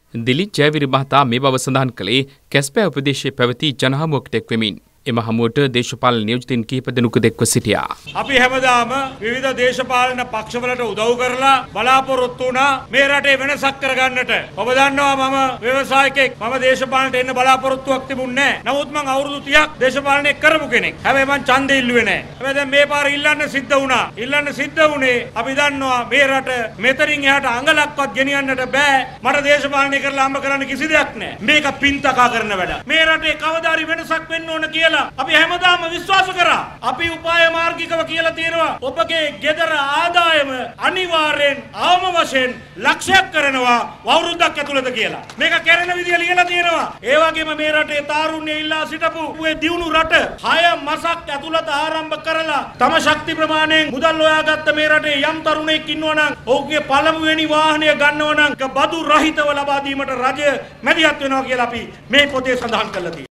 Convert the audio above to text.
දිලිත් ජයවිරි මහතා මේ බව සඳහන් කළේ කැස්පෑ උපදේශයේ පැවති ජනහමුවකට එක් වෙමින්. එම හමුවට දේශපාලන නියෝජිතින් කිහිප දෙනෙකු එක්ව සිටියා. අපි හැමදාම විවිධ දේශපාලන පක්ෂවලට උදව් කරලා බලාපොරොත්තු වුණා මේ රටේ වෙනසක් කරගන්නට. ඔබ දන්නවා මම ව්‍යවසායකෙක්. මම දේශපාලනට එන්න බලාපොරොත්තුවක් තිබුණේ නැහැ. නමුත් මම අවුරුදු 30ක් දේශපාලනය කරපු කෙනෙක්. හැබැයි මම ඡන්දෙ ඉල්ලුවේ නැහැ. හැබැයි දැන් මේ පාර ඉල්ලන්න සිද්ධ වුණා. ඉල්ලන්න සිද්ධ වුණේ අපි දන්නවා මේ රට මෙතනින් එහාට අඟලක්වත් ගෙනියන්නට බෑ. මට දේශපාලනය කරලා හම්බ කරන්න කිසි දෙයක් නැහැ. මේක පින්තකා කරන වැඩ. මේ රටේ කවදාරි වෙනසක් වෙන්න ඕන කියලා අපි හැමදාම විශ්වාස කරා. අපි උපාය මාර්ගිකව කියලා තියෙනවා. ඔබගේ ගෙදර ආදායම අනිවාර්යෙන් අවම වශයෙන් ලක්ෂයක් කරනවා වවුරුද්දක් ඇතුළත කියලා. මේක කරන විදිය ලියලා තියෙනවා. ඒ වගේම මේ රටේ තාරුණ්‍ය ඉල්ලා සිටපු මේ දියුණු රට 6 මාසක් ඇතුළත ආරම්භ කරලා තම ශක්ති ප්‍රමාණයෙන් මුදල් හොයාගත්ත මේ රටේ යම් තරුණයෙක් ඉන්නවා නම් ඔහුගේ පළමුවෙනි වාහනය ගන්නවා නම් බදු රහිතව ලබා දීමට රජය මැදිහත් වෙනවා කියලා අපි මේ පොතේ සඳහන් කරලා තියෙනවා.